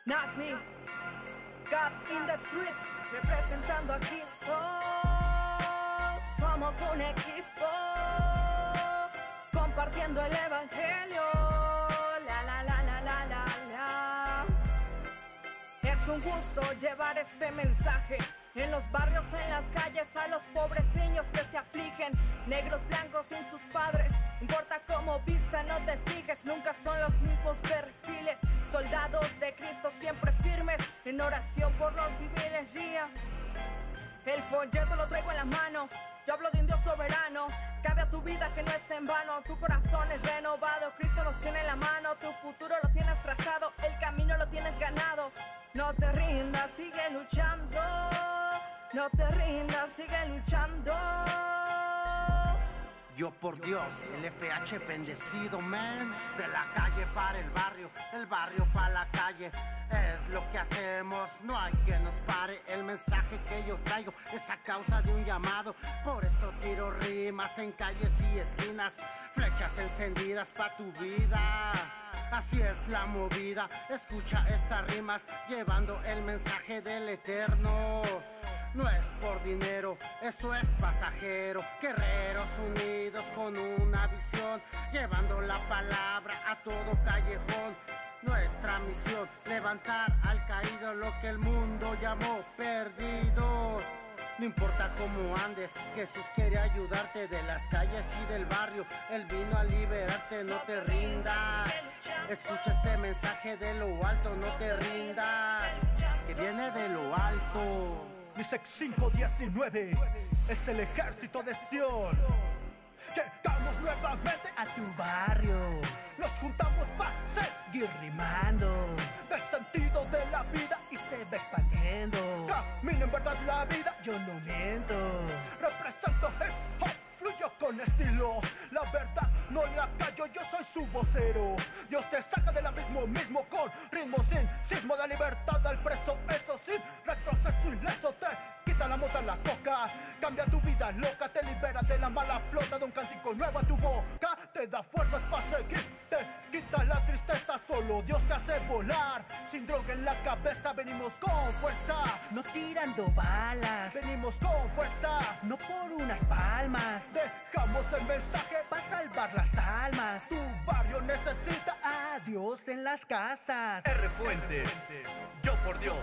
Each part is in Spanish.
Nasmi, God in the Streets, representando aquí. Somos un equipo, compartiendo el evangelio. La la la la la la la. Es un gusto llevar este mensaje en los barrios, en las calles, a los pobres niños que se afligen, negros, blancos, sin sus padres. Importa cómo vista, no te fijes, nunca son los mismos perfiles. Soldados de Cristo siempre firmes, en oración por los civiles. Yeah. El folleto lo traigo en la mano, yo hablo de un Dios soberano. Cambia tu vida que no es en vano, tu corazón es renovado. Cristo nos tiene en la mano, tu futuro lo tienes trazado, el camino lo tienes ganado. No te rindas, sigue luchando. No te rindas, sigue luchando. Yo por Dios, el FH bendecido, man. De la calle para el barrio para la calle. Es lo que hacemos, no hay quien nos pare. El mensaje que yo traigo es a causa de un llamado. Por eso tiro rimas en calles y esquinas, flechas encendidas pa' tu vida. Así es la movida, escucha estas rimas, llevando el mensaje del Eterno. No es por dinero, eso es pasajero. Guerreros unidos con una visión, llevando la palabra a todo callejón. Nuestra misión, levantar al caído, lo que el mundo llamó perdido. No importa cómo andes, Jesús quiere ayudarte. De las calles y del barrio, Él vino a liberarte. No te rindas, escucha este mensaje de lo alto. No te rindas, que viene de lo alto. Misec 5:19 es el ejército de Sion. Llegamos nuevamente a tu barrio, nos juntamos para seguir rimando del sentido de la vida y se va expandiendo. Camino en verdad la vida, yo no miento. Represento hip hop, fluyo con estilo. La verdad no la callo, yo soy su vocero. Dios te saca del abismo mismo con ritmo sin sismo. Da libertad al preso, eso sin retroceso ileso. Te quita la mota, la coca, cambia tu vida loca, te libera de la mala flota, de un cántico nuevo a tu boca, te da fuerzas para seguir, te quita la tristeza, solo Dios te hace volar. Sin droga en la cabeza, venimos con fuerza, no tirando balas, venimos con fuerza, no por unas palmas. Dejamos el mensaje para salvar las almas. Tu barrio necesita a Dios en las casas. R. Fuentes, yo por Dios.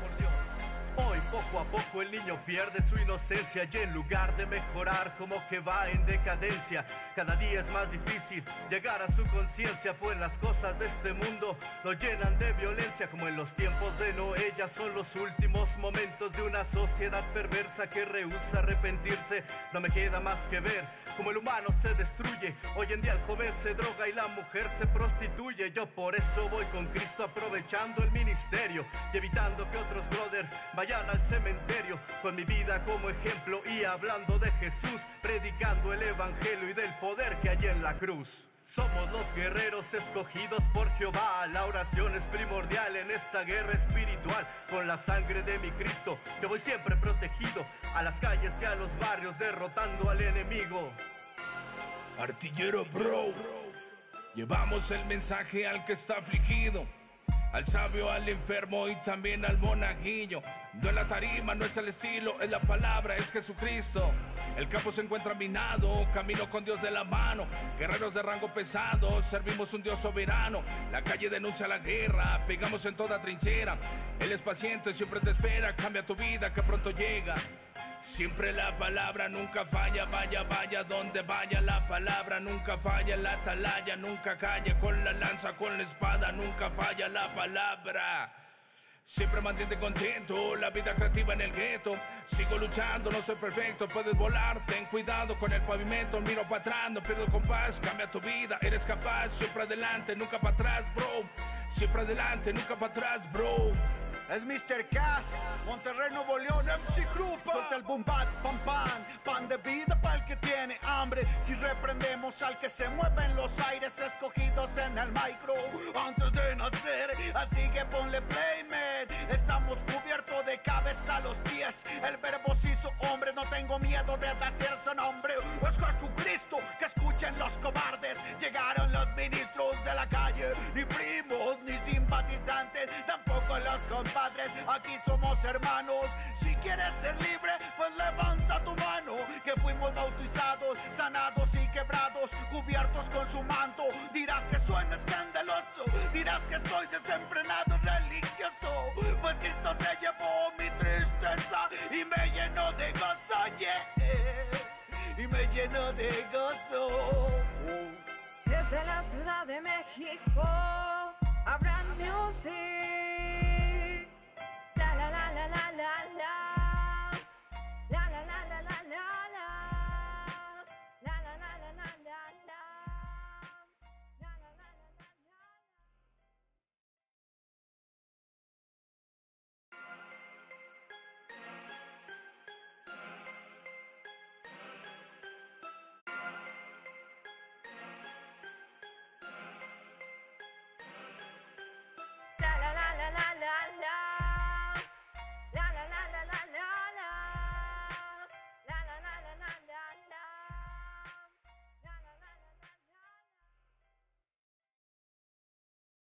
Hoy poco a poco el niño pierde su inocencia y en lugar de mejorar como que va en decadencia. Cada día es más difícil llegar a su conciencia, pues las cosas de este mundo lo llenan de violencia. Como en los tiempos de Noé, ya son los últimos momentos de una sociedad perversa que rehúsa arrepentirse. No me queda más que ver cómo el humano se destruye. Hoy en día el joven se droga y la mujer se prostituye. Yo por eso voy con Cristo, aprovechando el ministerio y evitando que otros brothers vayan al cementerio, con mi vida como ejemplo y hablando de Jesús, predicando el evangelio y del poder que hay en la cruz. Somos los guerreros escogidos por Jehová. La oración es primordial en esta guerra espiritual. Con la sangre de mi Cristo yo voy siempre protegido, a las calles y a los barrios derrotando al enemigo. Artillero bro, llevamos el mensaje al que está afligido, al sabio, al enfermo y también al monaguillo. No es la tarima, no es el estilo, es la palabra, es Jesucristo. El campo se encuentra minado, camino con Dios de la mano. Guerreros de rango pesado, servimos un Dios soberano. La calle denuncia la guerra, pegamos en toda trinchera. Él es paciente, siempre te espera, cambia tu vida que pronto llega. Siempre la palabra nunca falla, vaya, vaya, donde vaya la palabra nunca falla, la atalaya nunca calla, con la lanza, con la espada nunca falla la palabra. Siempre mantente contento, la vida creativa en el gueto. Sigo luchando, no soy perfecto, puedes volar, ten cuidado con el pavimento. Miro para atrás, no pierdo compás, cambia tu vida, eres capaz. Siempre adelante, nunca para atrás, bro. Siempre adelante, nunca para atrás, bro. Es Mr. Cass, Monterrey, Nuevo León, MC Grupo. Suelta el boom bap, pan pan, pan de vida para el que tiene hambre. Si reprendemos al que se mueve en los aires, escogidos en el micro antes de nacer. Así que ponle play, man. Estamos cubiertos de cabeza a los pies. El verbo se hizo hombre, no tengo miedo de hacerse nombre. Es Jesucristo, que escuchen los cobardes. Llegaron los ministros de la calle, ni primos ni simpatizantes. simpatizantes, tampoco los compadres. Aquí somos hermanos. Si quieres ser libre, pues levanta tu mano. Que fuimos bautizados, sanados y quebrados, cubiertos con su manto. Dirás que suena escandaloso, dirás que soy desenfrenado religioso, pues Cristo se llevó mi tristeza y me llenó de gozo, yeah, y me llenó de gozo. Desde la Ciudad de México, Abraham Music.